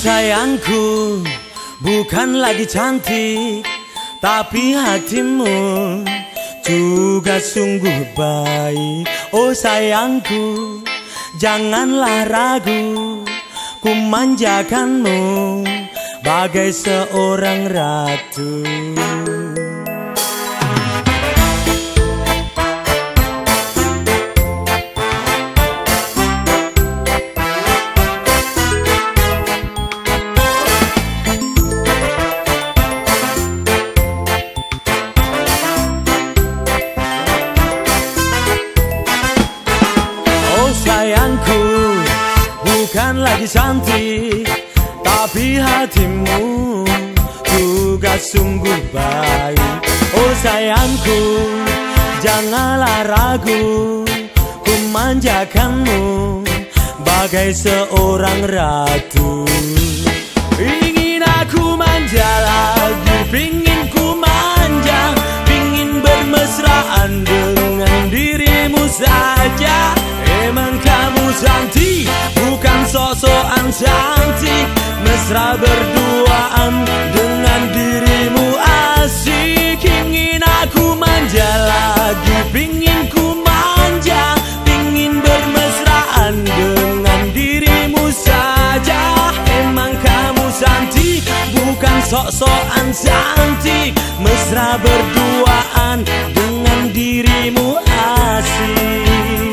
sayangku, bukan lagi cantik, tapi hatimu juga sungguh baik. Oh sayangku, janganlah ragu, ku manjakanmu bagai seorang ratu. Sayangku, bukan lagi cantik, tapi hatimu juga sungguh baik. Oh sayangku, janganlah ragu, ku manjakanmu bagai seorang ratu. Ingin aku manja lagi, pingin ku manja, pingin bermesraan dengan dirimu saja. Emang kamu cantik, bukan sok-sokan cantik, mesra berduaan dengan dirimu asik. Ingin aku manja lagi, pingin ku manja, pingin bermesraan dengan dirimu saja. Emang kamu cantik, bukan sok-sokan cantik, mesra berduaan dengan dirimu asik.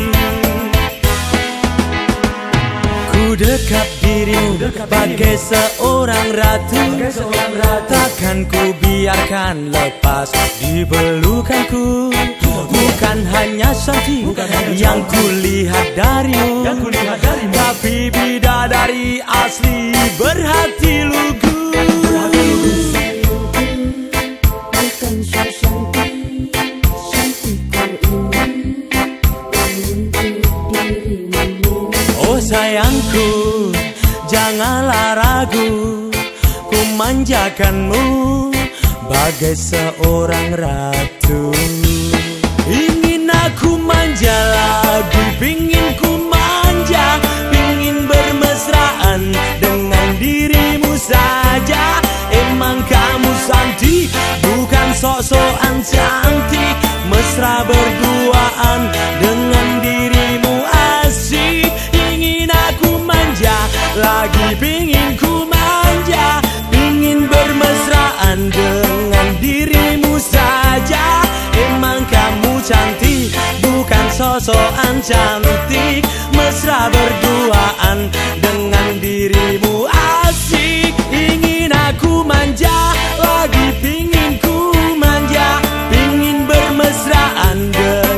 Ku dekap dirimu bagai seorang ratu, takkan ku biarkan lepas di pelukanku. Bukan hanya cantik yang kulihat darimu, tapi bidadari asli berhati lugu. Sayangku, janganlah ragu, ku manjakanmu bagai seorang ratu. Ingin aku manja lagi, pingin ku manja, pingin bermesraan dengan dirimu saja. Emang kamu cantik, bukan sok-sokan cantik, mesra berduaan dengan dirimu asik. Lagi pingin ku manja, pingin bermesraan dengan dirimu saja. Emang kamu cantik, bukan sok-sokan cantik, mesra berduaan dengan dirimu asik. Ingin aku manja, lagi pingin ku manja, pingin bermesraan dengan